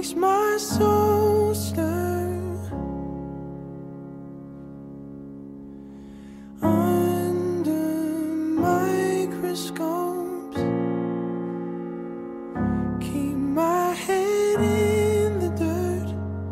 makes my soul stir. Under microscopes, keep my head in the dirt.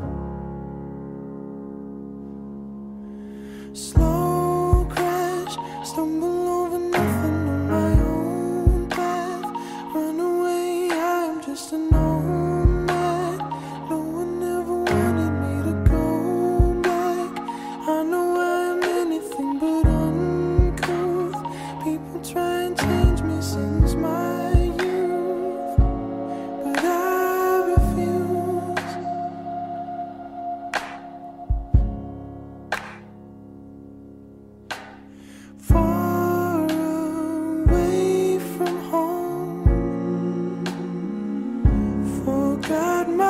Slow crash, stumble over nothing on my own path. Run away, I'm just a nomad. No one ever wanted me to go back. I know I'm anything but uncouth. People try and change me since my youth, but I refuse. Far away from home, forgot my